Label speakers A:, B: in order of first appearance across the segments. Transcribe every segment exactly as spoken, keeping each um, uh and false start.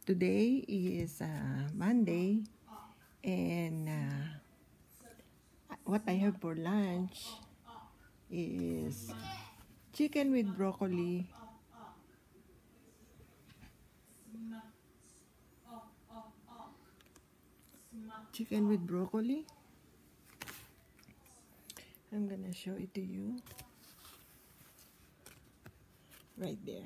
A: Today is uh, Monday, and uh, what I have for lunch is chicken with broccoli, chicken with broccoli. I'm gonna show it to you right there.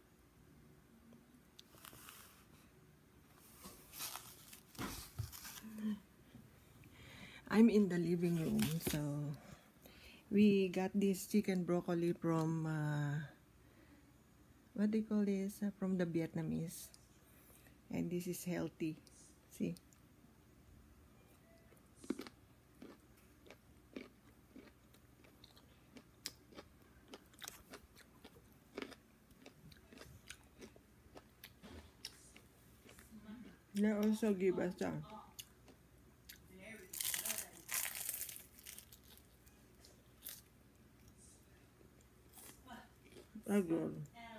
A: I'm in the living room, so we got this chicken broccoli from uh, what do you call this? Uh, from the Vietnamese, and this is healthy. See. They also give us a a girl.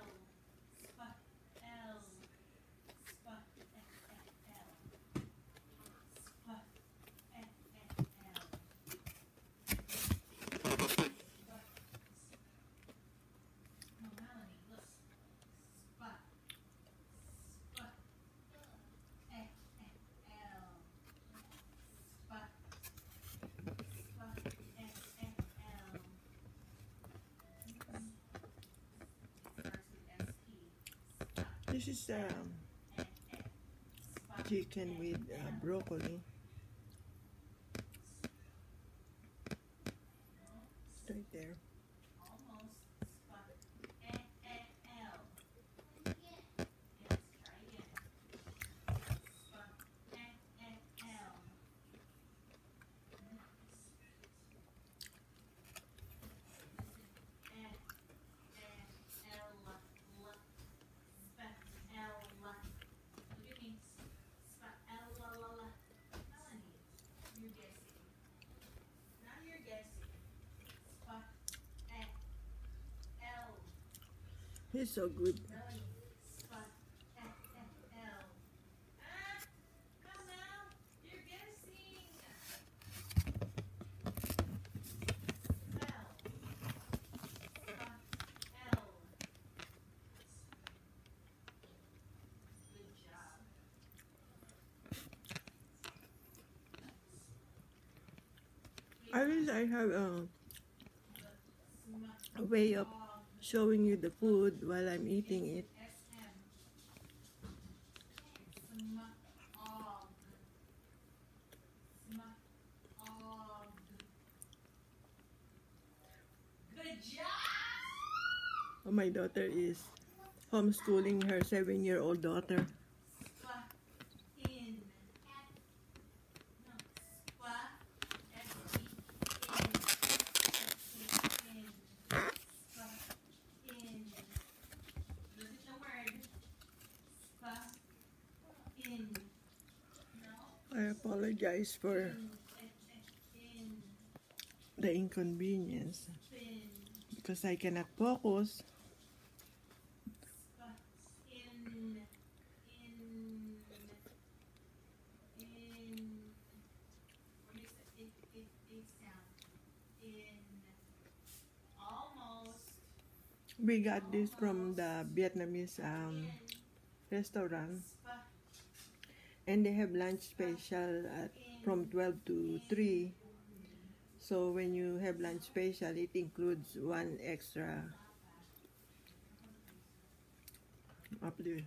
A: This is um, chicken with uh, broccoli. Right there. He's so good. I wish I have a, a way of showing you the food while I'm eating it. Oh, my daughter is homeschooling her seven-year-old daughter. I apologize for the inconvenience because I cannot focus. We got this from the Vietnamese um, restaurant, and they have lunch special at from twelve to three. So when you have lunch special, it includes one extra up there.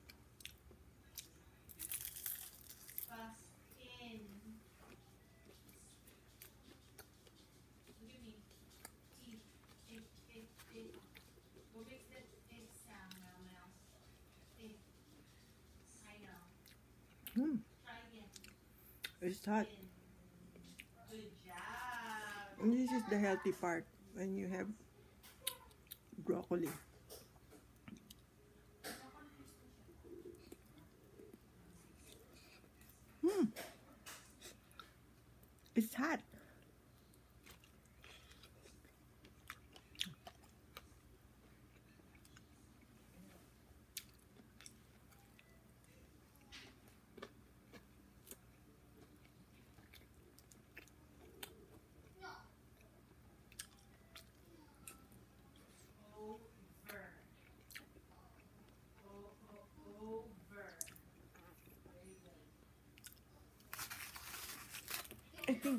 A: Mm. It's hot. And this is the healthy part when you have broccoli. Mm. It's hot.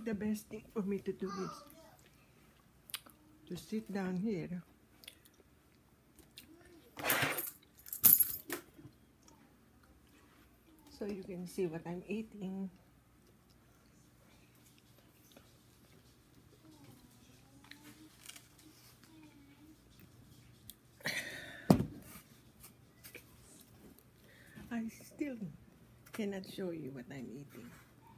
A: the best thing for me to do is to sit down here so you can see what I'm eating. I still cannot show you what I'm eating.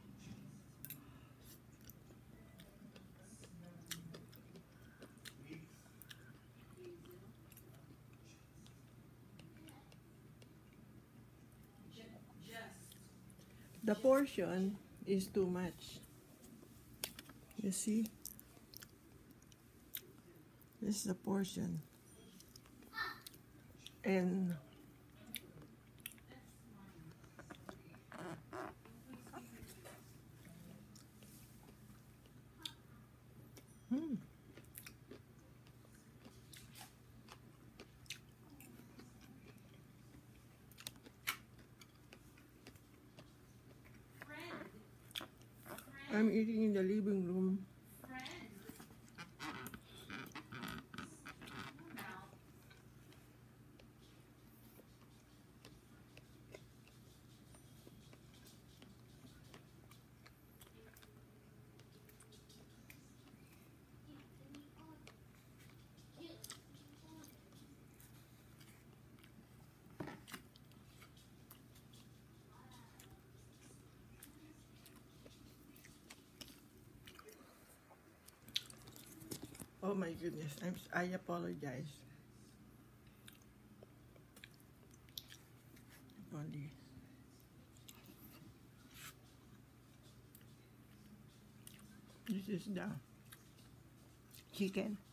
A: The portion is too much. You see? This is the portion. And hmm. I'm eating in the living room. Oh my goodness, I'm, I apologize. Only. This is the chicken.